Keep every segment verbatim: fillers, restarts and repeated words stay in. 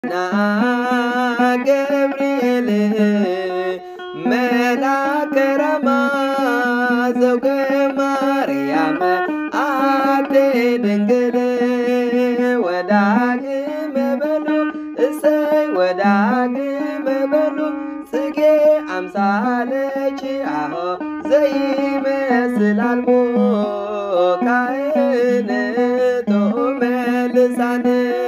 ና ገብርኤል መልአከ ራማ ዘውገ ማርያም አቴ ድንግል ወዳግመ በሉ እሰይ ወዳግመ በሉ ጽጌ አምሳለች አሆ ዘይመስል አልቦ ካህን ጦመ ልሳን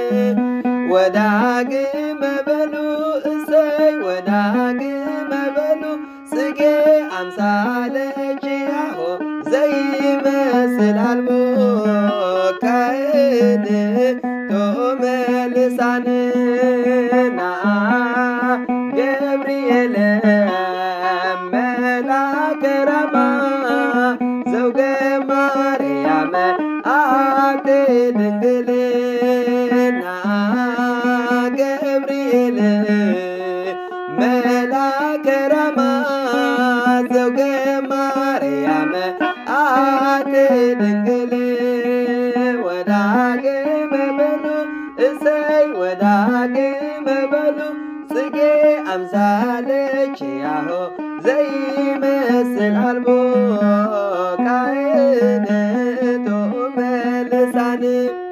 ወዳግመ በሉ እሰይ ወዳግመ በሉ ጽጌ አምሳለች አሆ ዘይመስል አልቦ ካህን ጦመ ልሳን ና ገብርኤል መልአከ ራማ ዘውገ ማርያም አቴ ድንግል ና ገብርኤል መልአከ ራማ ዘውገ ማርያም አቴ ድንግል ወዳግመ በሉ እሰይ ወዳግመ በሉ ጽጌ አምሳለች ያሆ ዘይመስል አልቦ ካህን ጦመ ልሳን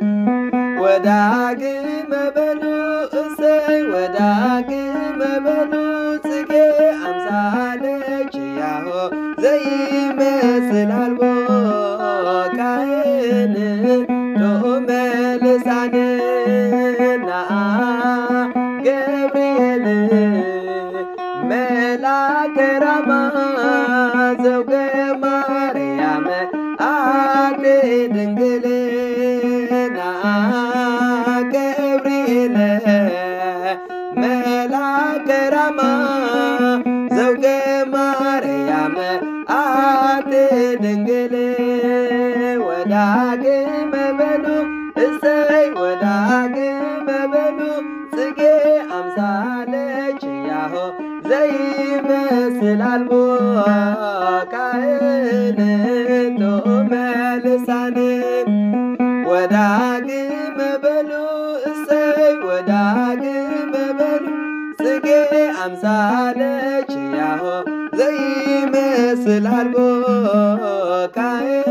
ወዳግመ በሉ እሰይ ወዳግመ በሉ ጽጌ አምሳለች ያሆ ዘይመስል አልቦ ካህን ጦመ ልሳን ና ገብርኤል መልአከ ራማ ዘውገ ማርያም አቴ ድንግል ና ገብርኤል መልአከ ራማ ዘውገ ማርያም አቴ ድንግል ወዳግመ በሉ እሰይ ወዳግመ በሉ ጽጌ አምሳለች ያሆ ዘይመስል አልቦ ካህን ጦመ ልሳን ወዳግመ በሉ እሰይ ወዳግመ በሉ ጽጌ አምሳለች ያሆ ዘይመስል አልቦ ካህን